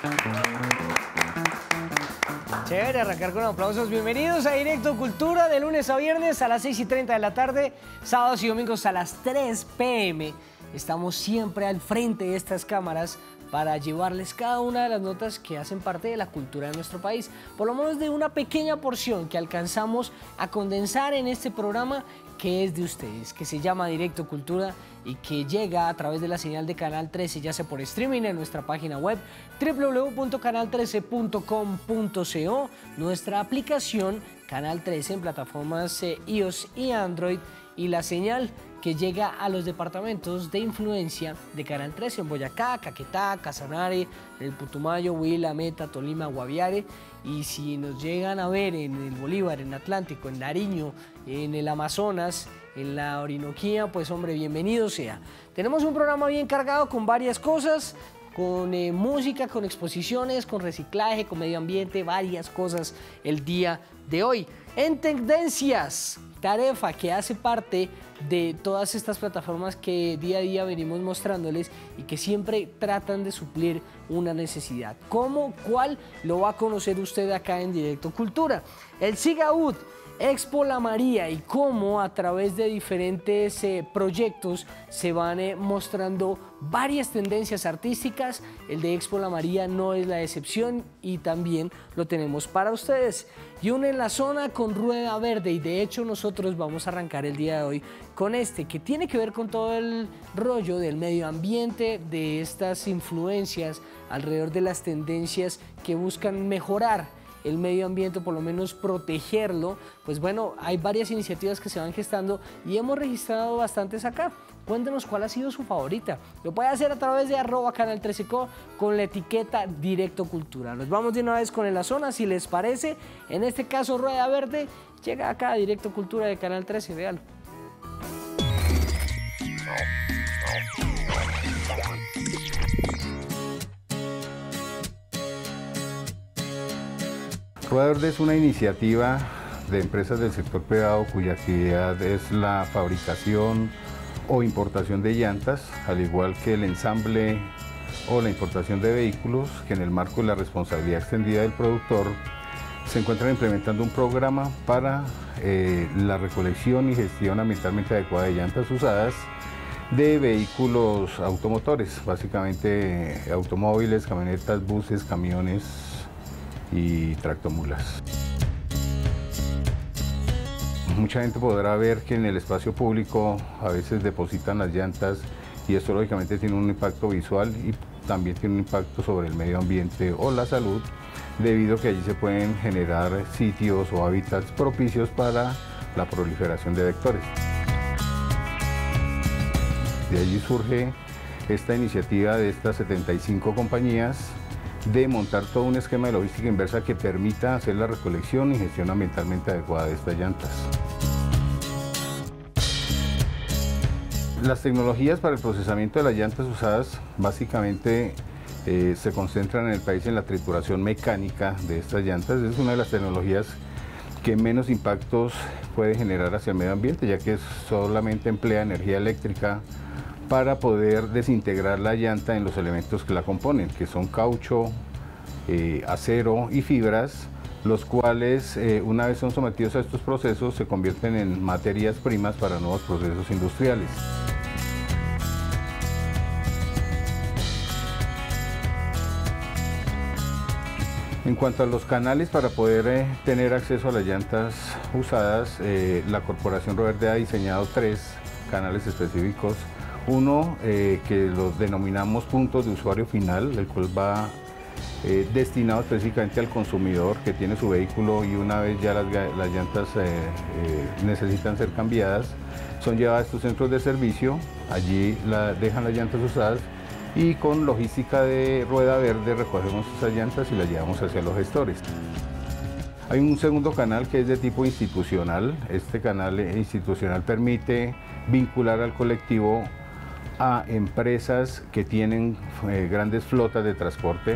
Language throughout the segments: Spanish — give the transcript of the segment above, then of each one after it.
Chévere, arrancar con aplausos. Bienvenidos a Directo Cultura, de lunes a viernes a las 6:30 de la tarde, sábados y domingos a las 3 p.m. Estamos siempre al frente de estas cámaras para llevarles cada una de las notas que hacen parte de la cultura de nuestro país. Por lo menos de una pequeña porción que alcanzamos a condensar en este programa que es de ustedes, que se llama Directo Cultura y que llega a través de la señal de Canal 13, ya sea por streaming en nuestra página web www.canal13.com.co, nuestra aplicación Canal 13 en plataformas iOS y Android, y la señal que llega a los departamentos de influencia de Canal 13 en Boyacá, Caquetá, Casanare, el Putumayo, Huila, Meta, Tolima, Guaviare. Y si nos llegan a ver en el Bolívar, en Atlántico, en Nariño, en el Amazonas, en la Orinoquía, pues hombre, bienvenido sea. Tenemos un programa bien cargado con varias cosas, con música, con exposiciones, con reciclaje, con medio ambiente, varias cosas el día de hoy. En Tendencias, Tarefa, que hace parte de todas estas plataformas que día a día venimos mostrándoles y que siempre tratan de suplir una necesidad. ¿Cómo? ¿Cuál? Lo va a conocer usted acá en Directo Cultura. El SIGAUD, Expo La María, y cómo a través de diferentes proyectos se van mostrando varias tendencias artísticas. El de Expo La María no es la excepción y también lo tenemos para ustedes. Y uno en la zona con Rueda Verde, y de hecho nosotros vamos a arrancar el día de hoy con este, que tiene que ver con todo el rollo del medio ambiente, de estas influencias alrededor de las tendencias que buscan mejorar el medio ambiente, por lo menos protegerlo. Pues bueno, hay varias iniciativas que se van gestando y hemos registrado bastantes acá. Cuéntenos cuál ha sido su favorita. Lo puede hacer a través de @canal13co con la etiqueta Directo Cultura. Nos vamos de una vez con En la Zona, si les parece. En este caso, Rueda Verde llega acá a Directo Cultura de Canal 13, véalo. Rueda Verde es una iniciativa de empresas del sector privado cuya actividad es la fabricación o importación de llantas, al igual que el ensamble o la importación de vehículos, que en el marco de la responsabilidad extendida del productor se encuentran implementando un programa para la recolección y gestión ambientalmente adecuada de llantas usadas de vehículos automotores, básicamente automóviles, camionetas, buses, camiones y tractomulas. Mucha gente podrá ver que en el espacio público a veces depositan las llantas y esto lógicamente tiene un impacto visual y también tiene un impacto sobre el medio ambiente o la salud, debido a que allí se pueden generar sitios o hábitats propicios para la proliferación de vectores. De allí surge esta iniciativa de estas 75 compañías de montar todo un esquema de logística inversa que permita hacer la recolección y gestión ambientalmente adecuada de estas llantas. Las tecnologías para el procesamiento de las llantas usadas básicamente se concentran en el país en la trituración mecánica de estas llantas. Es una de las tecnologías que menos impactos puede generar hacia el medio ambiente, ya que solamente emplea energía eléctrica para poder desintegrar la llanta en los elementos que la componen, que son caucho, acero y fibras, los cuales una vez son sometidos a estos procesos se convierten en materias primas para nuevos procesos industriales. En cuanto a los canales para poder tener acceso a las llantas usadas, la Corporación Rueda Verde ha diseñado 3 canales específicos. Uno que los denominamos puntos de usuario final, el cual va destinado específicamente al consumidor que tiene su vehículo y una vez ya las llantas necesitan ser cambiadas, son llevadas a estos centros de servicio, allí dejan las llantas usadas y con logística de Rueda Verde recogemos esas llantas y las llevamos hacia los gestores. Hay un segundo canal que es de tipo institucional. Este canal institucional permite vincular al colectivo a empresas que tienen grandes flotas de transporte.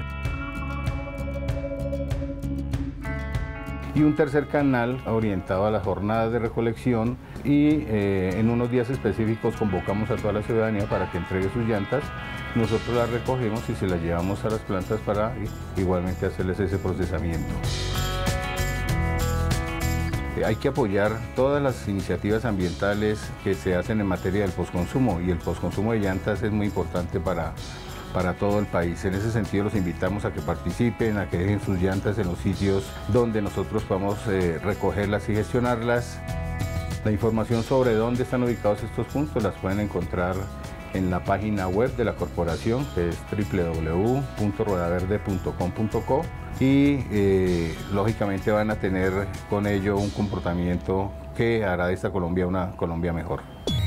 Y un tercer canal orientado a las jornadas de recolección y en unos días específicos convocamos a toda la ciudadanía para que entregue sus llantas nosotros las recogemos y se las llevamos a las plantas para igualmente hacerles ese procesamiento. Hay que apoyar todas las iniciativas ambientales que se hacen en materia del postconsumo, y el postconsumo de llantas es muy importante para todo el país. En ese sentido los invitamos a que participen, a que dejen sus llantas en los sitios donde nosotros podamos recogerlas y gestionarlas. La información sobre dónde están ubicados estos puntos las pueden encontrar en la página web de la corporación, que es www.ruedaverde.com.co, y lógicamente van a tener con ello un comportamiento que hará de esta Colombia una Colombia mejor.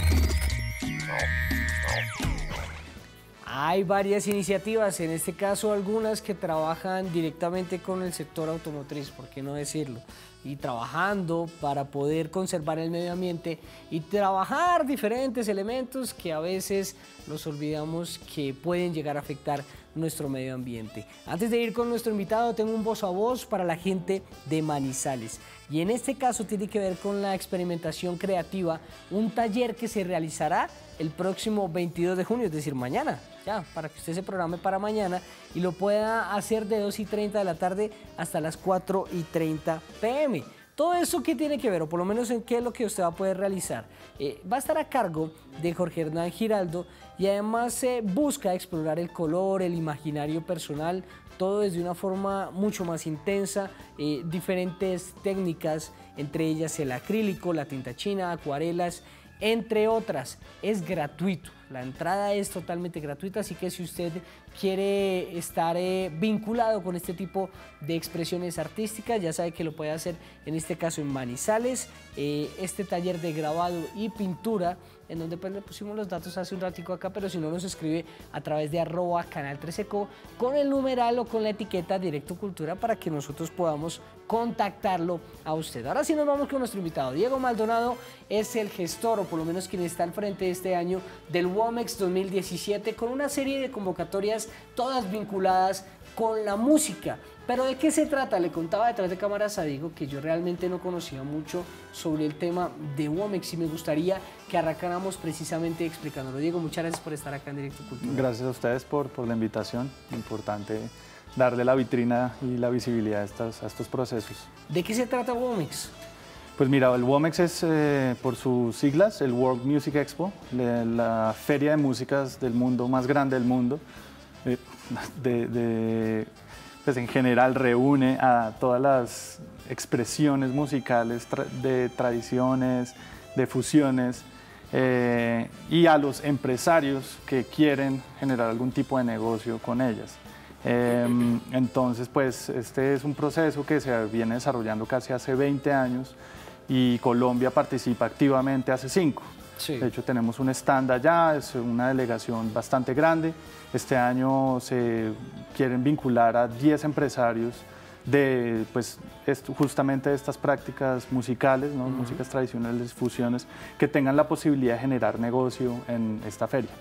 Hay varias iniciativas, en este caso algunas que trabajan directamente con el sector automotriz, ¿por qué no decirlo? Y trabajando para poder conservar el medio ambiente y trabajar diferentes elementos que a veces nos olvidamos que pueden llegar a afectar nuestro medio ambiente. Antes de ir con nuestro invitado, tengo un voz a voz para la gente de Manizales. Y en este caso tiene que ver con la experimentación creativa, un taller que se realizará el próximo 22 de junio, es decir, mañana, ya, para que usted se programe para mañana y lo pueda hacer de 2:30 de la tarde hasta las 4:30 p.m. Todo eso, ¿qué tiene que ver? O por lo menos en qué es lo que usted va a poder realizar. Va a estar a cargo de Jorge Hernán Giraldo y además busca explorar el color, el imaginario personal, todo desde una forma mucho más intensa, diferentes técnicas, entre ellas el acrílico, la tinta china, acuarelas, entre otras. Es gratuito, la entrada es totalmente gratuita, así que si usted quiere estar vinculado con este tipo de expresiones artísticas, ya sabe que lo puede hacer en este caso en Manizales, este taller de grabado y pintura, en donde pues le pusimos los datos hace un ratico acá, pero si no nos escribe a través de @canal13co con el numeral o con la etiqueta Directo Cultura para que nosotros podamos contactarlo a usted. Ahora sí nos vamos con nuestro invitado. Diego Maldonado es el gestor, o por lo menos quien está al frente de este año del WOMEX 2017, con una serie de convocatorias todas vinculadas con la música. ¿Pero de qué se trata? Le contaba detrás de cámaras a Diego que yo realmente no conocía mucho sobre el tema de WOMEX y me gustaría que arrancáramos precisamente explicándolo. Diego, muchas gracias por estar acá en Directo Cultura. Gracias a ustedes por la invitación. Importante darle la vitrina y la visibilidad a estos procesos. ¿De qué se trata WOMEX? Pues mira, el WOMEX es, por sus siglas, el World Music Expo, la feria de músicas del mundo más grande del mundo. Pues en general reúne a todas las expresiones musicales de tradiciones, de fusiones, y a los empresarios que quieren generar algún tipo de negocio con ellas. Entonces, pues este es un proceso que se viene desarrollando casi hace 20 años y Colombia participa activamente hace 5. Sí. De hecho, tenemos un stand allá, es una delegación bastante grande. Este año se quieren vincular a 10 empresarios de pues, justamente de estas prácticas musicales, ¿no? Músicas tradicionales, fusiones, que tengan la posibilidad de generar negocio en esta feria.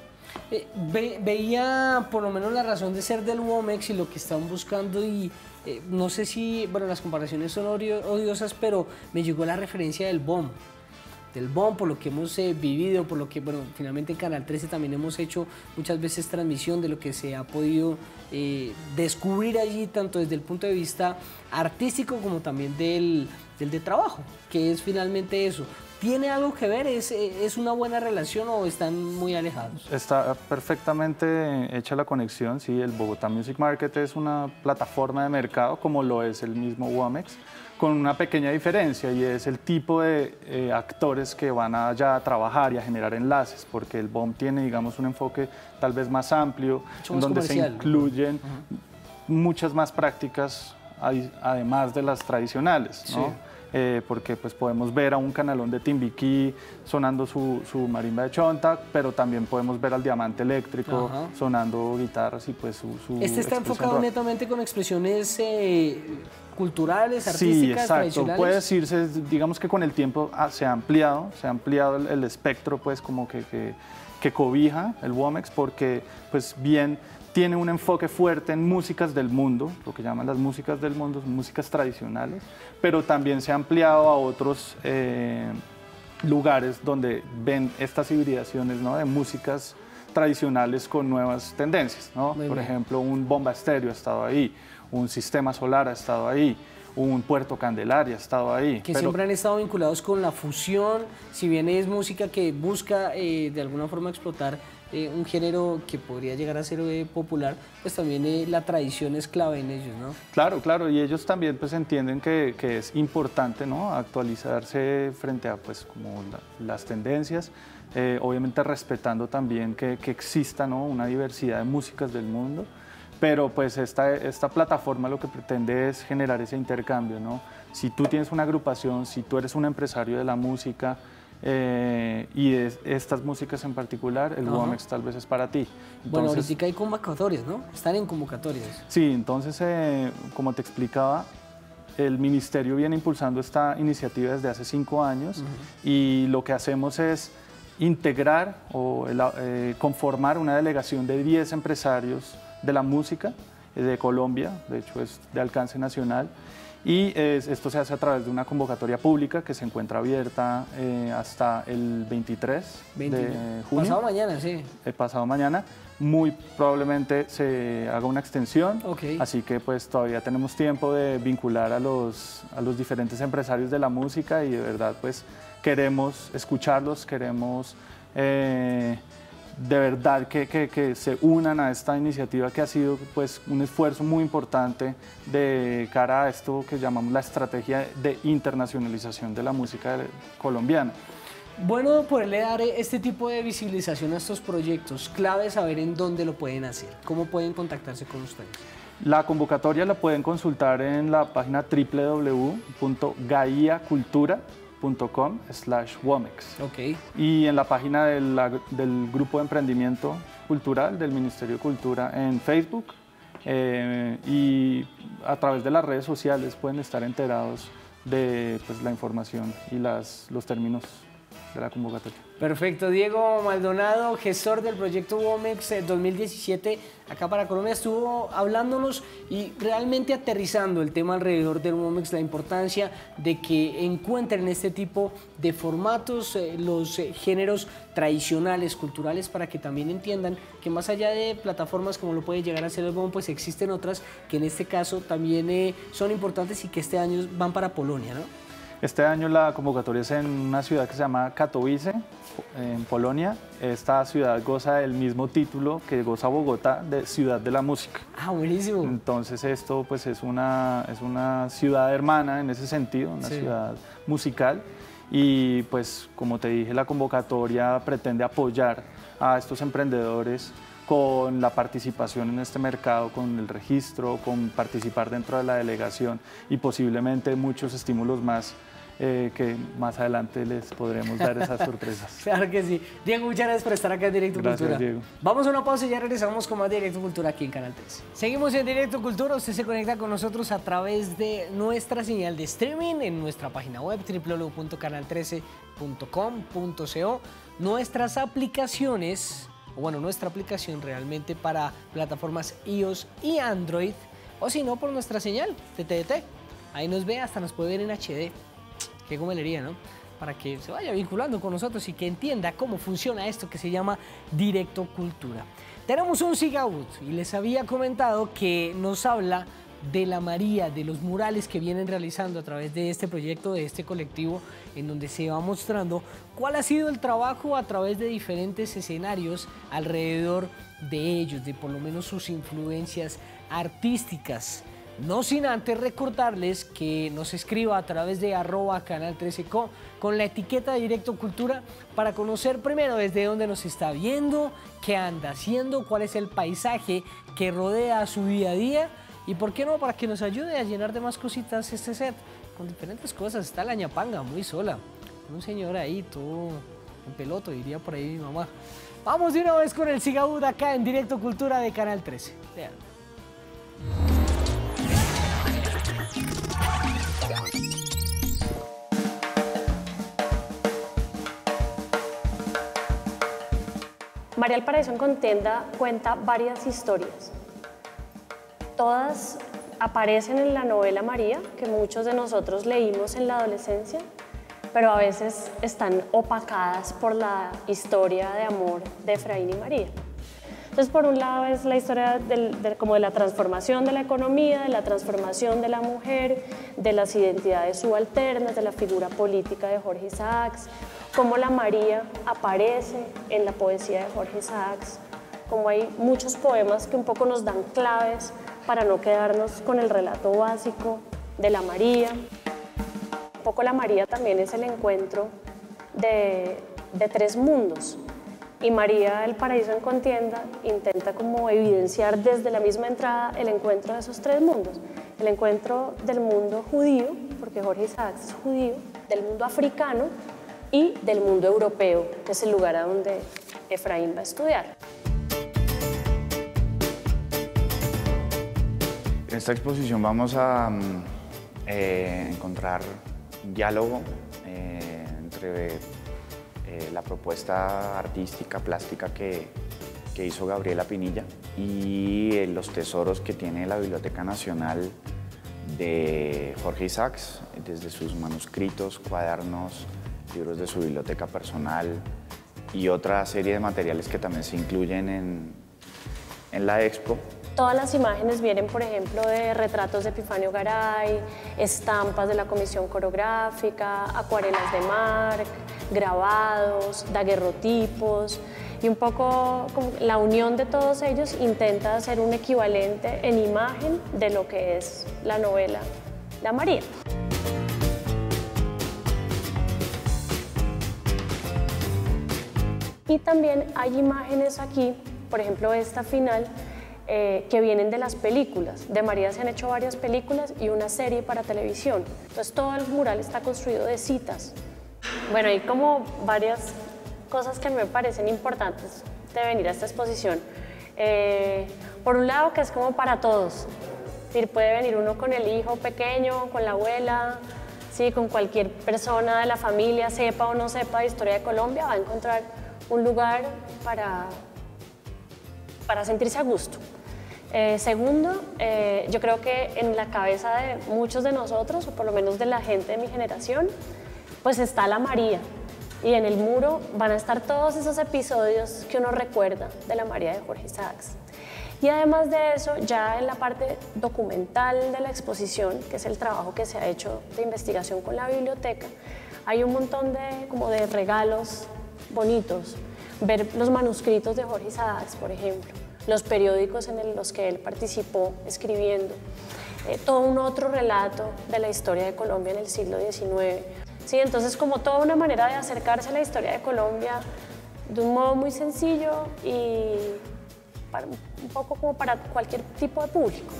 Veía por lo menos la razón de ser del WOMEX y lo que están buscando y no sé si, bueno, las comparaciones son odiosas, pero me llegó la referencia del BOM. Por lo que hemos vivido, por lo que, bueno, finalmente en Canal 13 también hemos hecho muchas veces transmisión de lo que se ha podido descubrir allí, tanto desde el punto de vista artístico como también del de trabajo, que es finalmente eso. ¿Tiene algo que ver? ¿Es una buena relación o están muy alejados? Está perfectamente hecha la conexión, sí. El Bogotá Music Market es una plataforma de mercado, como lo es el mismo WOMEX, con una pequeña diferencia, y es el tipo de actores que van allá a trabajar y a generar enlaces, porque el BOM tiene, digamos, un enfoque tal vez más amplio, en donde se incluyen muchas más prácticas, además de las tradicionales, ¿no? Sí. Porque pues, podemos ver a un canalón de Timbiquí sonando su marimba de chonta, pero también podemos ver al diamante eléctrico sonando guitarras y pues su Este está enfocado rock. Netamente con expresiones culturales, artísticas, sí, exacto. Tradicionales. Puede decirse, digamos que con el tiempo se ha ampliado el espectro pues como que cobija el WOMEX, porque pues bien tiene un enfoque fuerte en músicas del mundo, lo que llaman las músicas del mundo, músicas tradicionales, pero también se ha ampliado a otros lugares donde ven estas hibridaciones, ¿no? De músicas tradicionales con nuevas tendencias, ¿no? Por ejemplo, un Bomba Estéreo ha estado ahí, un Sistema Solar ha estado ahí, un Puerto Candelaria ha estado ahí. Que siempre han estado vinculados con la fusión, si bien es música que busca de alguna forma explotar un género que podría llegar a ser popular, pues también la tradición es clave en ellos, ¿no? Claro, claro, y ellos también pues entienden que es importante, ¿no?, actualizarse frente a pues como las tendencias, obviamente respetando también que exista, ¿no?, una diversidad de músicas del mundo. Pero pues esta plataforma lo que pretende es generar ese intercambio, ¿no? Si tú tienes una agrupación, si tú eres un empresario de la música y estas músicas en particular, el Womex tal vez es para ti. Entonces, bueno, ahorita hay convocatorias, ¿no? Están en convocatorias. Sí, entonces como te explicaba, el Ministerio viene impulsando esta iniciativa desde hace 5 años y lo que hacemos es integrar o conformar una delegación de 10 empresarios de la música de Colombia, de hecho es de alcance nacional, y esto se hace a través de una convocatoria pública que se encuentra abierta hasta el 23 de junio. Pasado mañana, sí. Pasado mañana, muy probablemente se haga una extensión, así que pues todavía tenemos tiempo de vincular a los diferentes empresarios de la música y de verdad pues queremos escucharlos, queremos de verdad que se unan a esta iniciativa que ha sido pues un esfuerzo muy importante de cara a esto que llamamos la estrategia de internacionalización de la música colombiana. Bueno, poderle dar este tipo de visibilización a estos proyectos, clave saber en dónde lo pueden hacer, cómo pueden contactarse con ustedes. La convocatoria la pueden consultar en la página www.gaiacultura.com/Womex. Y en la página del Grupo de Emprendimiento Cultural del Ministerio de Cultura en Facebook y a través de las redes sociales pueden estar enterados de pues, la información y los términos de la convocatoria. Perfecto, Diego Maldonado, gestor del proyecto Womex 2017, acá para Colombia, estuvo hablándonos y realmente aterrizando el tema alrededor del Womex, la importancia de que encuentren este tipo de formatos, los géneros tradicionales, culturales, para que también entiendan que más allá de plataformas como lo puede llegar a ser el BOM, pues existen otras que en este caso también son importantes y que este año van para Polonia, ¿no? Este año la convocatoria es en una ciudad que se llama Katowice, en Polonia. Esta ciudad goza del mismo título que goza Bogotá, de Ciudad de la Música. Ah, buenísimo. Entonces esto pues es una ciudad hermana en ese sentido, una ciudad musical. Y pues como te dije, la convocatoria pretende apoyar a estos emprendedores con la participación en este mercado, con el registro, con participar dentro de la delegación y posiblemente muchos estímulos más que más adelante les podremos dar esas sorpresas. Claro que sí. Diego, muchas gracias por estar acá en Directo Cultura. Diego. Vamos a una pausa y ya regresamos con más Directo Cultura aquí en Canal 13. Seguimos en Directo Cultura. Usted se conecta con nosotros a través de nuestra señal de streaming en nuestra página web www.canal13.com.co. Nuestras aplicaciones, bueno, nuestra aplicación realmente para plataformas iOS y Android, o si no, por nuestra señal de TDT. Ahí nos ve, hasta nos puede ver en HD. Qué gomelería, ¿no? Para que se vaya vinculando con nosotros y que entienda cómo funciona esto que se llama Directo Cultura. Tenemos un Sigaud y les había comentado que nos habla de la María, de los murales que vienen realizando a través de este proyecto, de este colectivo, en donde se va mostrando cuál ha sido el trabajo a través de diferentes escenarios alrededor de ellos, de por lo menos sus influencias artísticas. No sin antes recordarles que nos escriba a través de @canal13co con la etiqueta de Directo Cultura para conocer primero desde dónde nos está viendo, qué anda haciendo, cuál es el paisaje que rodea su día a día y por qué no, para que nos ayude a llenar de más cositas este set con diferentes cosas. Está la ñapanga muy sola, un señor ahí todo en peloto, diría por ahí mi mamá. Vamos de una vez con el Sigaud acá en Directo Cultura de Canal 13. Vean. María el Paraíso en Contenda cuenta varias historias. Todas aparecen en la novela María, que muchos de nosotros leímos en la adolescencia, pero a veces están opacadas por la historia de amor de Efraín y María. Entonces, por un lado es la historia como de la transformación de la economía, de la transformación de la mujer, de las identidades subalternas, de la figura política de Jorge Isaacs, cómo la María aparece en la poesía de Jorge Isaacs, como hay muchos poemas que un poco nos dan claves para no quedarnos con el relato básico de la María. Un poco la María también es el encuentro de tres mundos. Y María, el paraíso en contienda, intenta como evidenciar desde la misma entrada el encuentro de esos tres mundos. El encuentro del mundo judío, porque Jorge Isaacs es judío, del mundo africano y del mundo europeo, que es el lugar a donde Efraín va a estudiar. En esta exposición vamos a encontrar un diálogo entre la propuesta artística, plástica que hizo Gabriela Pinilla y los tesoros que tiene la Biblioteca Nacional de Jorge Isaacs, desde sus manuscritos, cuadernos, libros de su biblioteca personal y otra serie de materiales que también se incluyen en la expo. Todas las imágenes vienen, por ejemplo, de retratos de Epifanio Garay, estampas de la Comisión Coreográfica, acuarelas de Marc, grabados, daguerrotipos, y un poco como la unión de todos ellos intenta hacer un equivalente en imagen de lo que es la novela La María. Y también hay imágenes aquí, por ejemplo esta final, que vienen de las películas. De María se han hecho varias películas y una serie para televisión. Entonces todo el mural está construido de citas. Bueno, hay como varias cosas que me parecen importantes de venir a esta exposición. Por un lado, que es como para todos. Es decir, puede venir uno con el hijo pequeño, con la abuela, ¿sí? Con cualquier persona de la familia, sepa o no sepa de historia de Colombia, va a encontrar un lugar para sentirse a gusto. Segundo, yo creo que en la cabeza de muchos de nosotros, o por lo menos de la gente de mi generación, pues está la María. Y en el muro van a estar todos esos episodios que uno recuerda de la María de Jorge Isaacs. Y además de eso, ya en la parte documental de la exposición, que es el trabajo que se ha hecho de investigación con la biblioteca, hay un montón de regalos bonitos. Ver los manuscritos de Jorge Isaacs, por ejemplo, los periódicos en los que él participó escribiendo, todo un otro relato de la historia de Colombia en el siglo XIX. Sí, entonces como toda una manera de acercarse a la historia de Colombia de un modo muy sencillo y un poco como para cualquier tipo de público.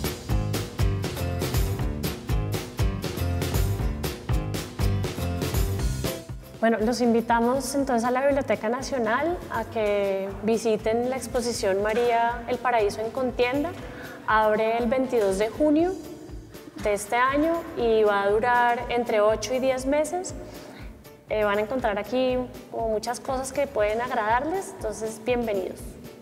Bueno, los invitamos entonces a la Biblioteca Nacional a que visiten la exposición María, el paraíso en contienda. Abre el 22 de junio de este año y va a durar entre 8 y 10 meses. Van a encontrar aquí como muchas cosas que pueden agradarles, entonces bienvenidos.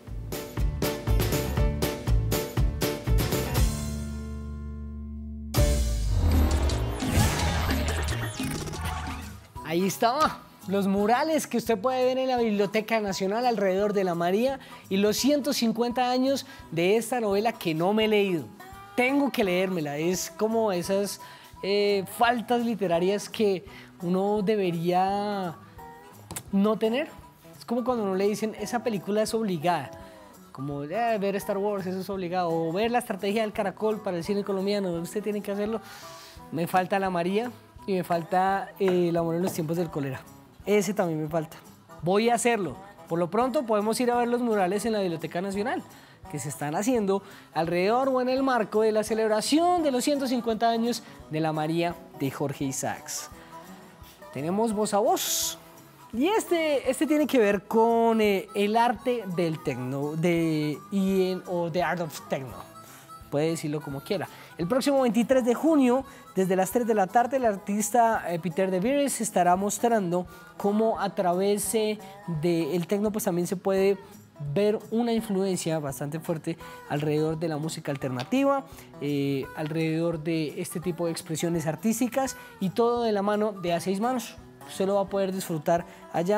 Ahí estaba, los murales que usted puede ver en la Biblioteca Nacional alrededor de la María y los 150 años de esta novela que no me he leído. Tengo que leérmela, es como esas faltas literarias que uno debería no tener. Es como cuando uno le dicen, esa película es obligada. Como ver Star Wars, eso es obligado. O ver La estrategia del caracol para el cine colombiano, usted tiene que hacerlo. Me falta La María. Y me falta El amor en los tiempos del cólera. Ese también me falta. Voy a hacerlo. Por lo pronto podemos ir a ver los murales en la Biblioteca Nacional que se están haciendo alrededor o en el marco de la celebración de los 150 años de la María de Jorge Isaacs. Tenemos voz a voz. Y este tiene que ver con el arte del techno, o The Art of Techno. Puede decirlo como quiera. El próximo 23 de junio, desde las 3 de la tarde, el artista Peter de Vries estará mostrando cómo a través del techno pues también se puede ver una influencia bastante fuerte alrededor de la música alternativa, alrededor de este tipo de expresiones artísticas y todo de la mano de A6 Manos. Usted lo va a poder disfrutar allá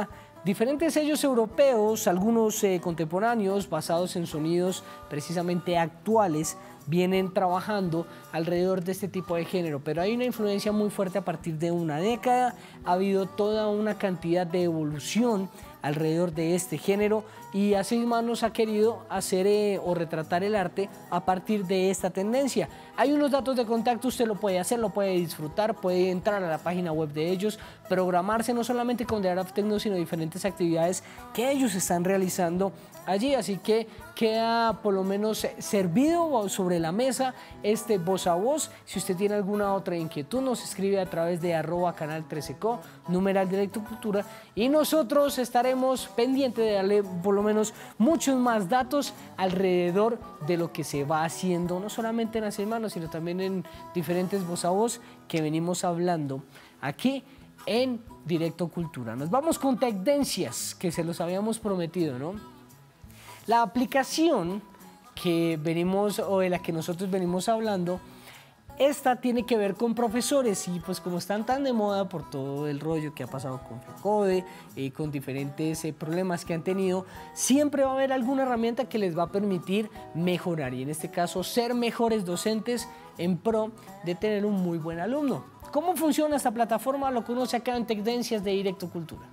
Diferentes sellos europeos, algunos contemporáneos, basados en sonidos precisamente actuales, vienen trabajando alrededor de este tipo de género, pero hay una influencia muy fuerte a partir de una década. Ha habido toda una cantidad de evolución alrededor de este género y a seis manos ha querido hacer o retratar el arte a partir de esta tendencia. Hay unos datos de contacto, usted lo puede hacer, lo puede disfrutar, puede entrar a la página web de ellos, programarse no solamente con The Art of Techno, sino diferentes actividades que ellos están realizando allí, así que queda por lo menos servido sobre la mesa este voz a voz. Si usted tiene alguna otra inquietud, nos escribe a través de @canal13co, numeral Directo Cultura, y nosotros estaremos pendientes de darle por lo menos muchos más datos alrededor de lo que se va haciendo, no solamente en Hace Manos, sino también en diferentes voz a voz que venimos hablando aquí en Directo Cultura. Nos vamos con tendencias que se los habíamos prometido, ¿no? La aplicación que venimos o de la que nosotros venimos hablando, esta tiene que ver con profesores y pues como están tan de moda por todo el rollo que ha pasado con FECODE y con diferentes problemas que han tenido, siempre va a haber alguna herramienta que les va a permitir mejorar y en este caso ser mejores docentes en pro de tener un muy buen alumno. ¿Cómo funciona esta plataforma? Lo conoce acá en Tendencias de Directo Cultura.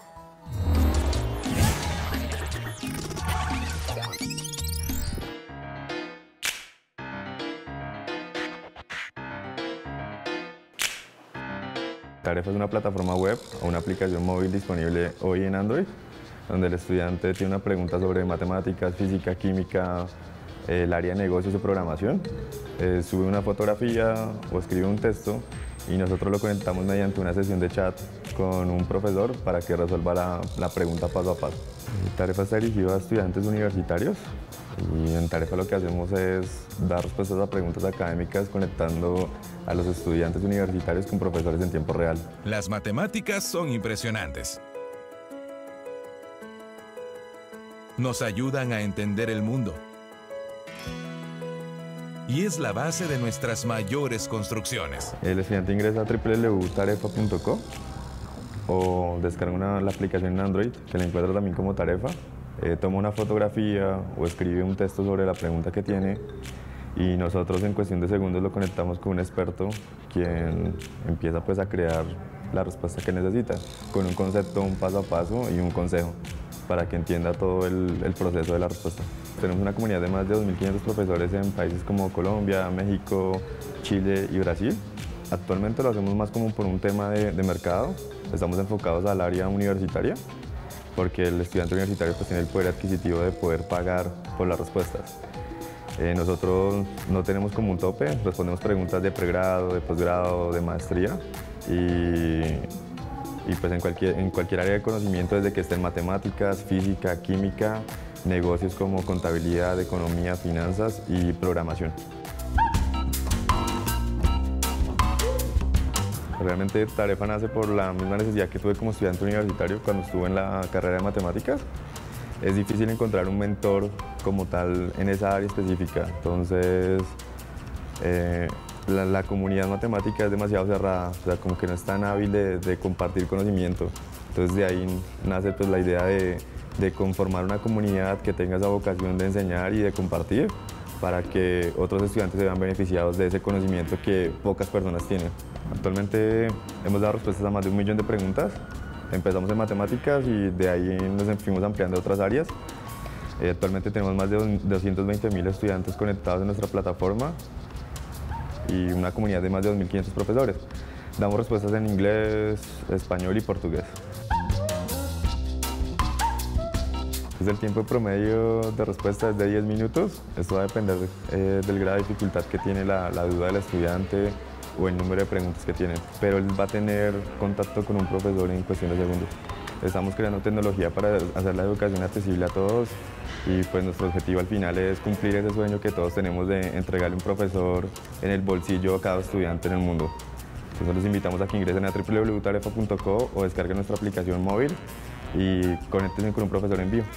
Tarefa es una plataforma web o una aplicación móvil disponible hoy en Android, donde el estudiante tiene una pregunta sobre matemáticas, física, química, el área de negocios o programación, sube una fotografía o escribe un texto y nosotros lo conectamos mediante una sesión de chat con un profesor para que resuelva la pregunta paso a paso. Tarefa está dirigida a estudiantes universitarios y en Tarefa lo que hacemos es dar respuestas a preguntas académicas conectando a los estudiantes universitarios con profesores en tiempo real. Las matemáticas son impresionantes. Nos ayudan a entender el mundo. Y es la base de nuestras mayores construcciones. El estudiante ingresa a www.tarefa.co o descarga la aplicación en Android, que la encuentra también como Tarefa, toma una fotografía o escribe un texto sobre la pregunta que tiene y nosotros en cuestión de segundos lo conectamos con un experto quien empieza pues a crear la respuesta que necesita, con un concepto, un paso a paso y un consejo para que entienda todo el proceso de la respuesta. Tenemos una comunidad de más de 2.500 profesores en países como Colombia, México, Chile y Brasil. Actualmente lo hacemos más como por un tema de mercado. Estamos enfocados al área universitaria porque el estudiante universitario pues tiene el poder adquisitivo de poder pagar por las respuestas. Nosotros no tenemos como un tope, respondemos preguntas de pregrado, de posgrado, de maestría y pues en cualquier área de conocimiento, desde que esté en matemáticas, física, química, negocios como contabilidad, economía, finanzas y programación. Realmente Tarefa nace por la misma necesidad que tuve como estudiante universitario cuando estuve en la carrera de matemáticas. Es difícil encontrar un mentor como tal en esa área específica, entonces la comunidad matemática es demasiado cerrada, o sea, como que no es tan hábil de compartir conocimiento. Entonces de ahí nace pues la idea de conformar una comunidad que tenga esa vocación de enseñar y de compartir para que otros estudiantes se vean beneficiados de ese conocimiento que pocas personas tienen. Actualmente hemos dado respuestas a más de 1 millón de preguntas. Empezamos en matemáticas y de ahí nos fuimos ampliando a otras áreas. Actualmente tenemos más de 220.000 estudiantes conectados en nuestra plataforma y una comunidad de más de 2.500 profesores. Damos respuestas en inglés, español y portugués. El tiempo promedio de respuesta es de 10 minutos. Esto va a depender del grado de dificultad que tiene la duda del estudiante o el número de preguntas que tiene, pero él va a tener contacto con un profesor en cuestión de segundos. Estamos creando tecnología para hacer la educación accesible a todos y pues nuestro objetivo al final es cumplir ese sueño que todos tenemos de entregarle un profesor en el bolsillo a cada estudiante en el mundo. Entonces los invitamos a que ingresen a www.tarefa.co o descarguen nuestra aplicación móvil y conéctense con un profesor en vivo.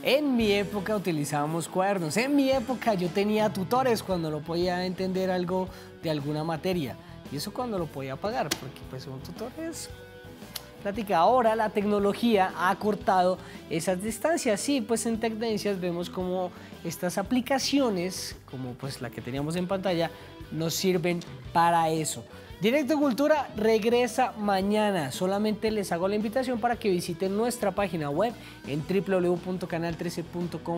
En mi época utilizábamos cuadernos. En mi época yo tenía tutores cuando no podía entender algo de alguna materia. Y eso cuando lo podía pagar, porque pues un tutor es plática. Ahora la tecnología ha acortado esas distancias. Sí, pues en Tendencias vemos como estas aplicaciones, como pues la que teníamos en pantalla, nos sirven para eso. Directo Cultura regresa mañana. Solamente les hago la invitación para que visiten nuestra página web en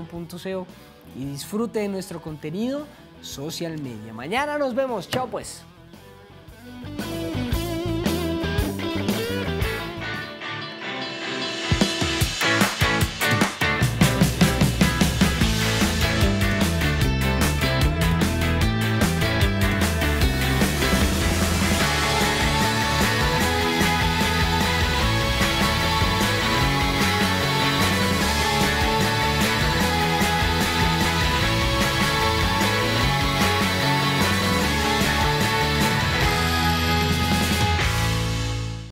www.canal13.com.co y disfruten de nuestro contenido social media. Mañana nos vemos. Chao pues.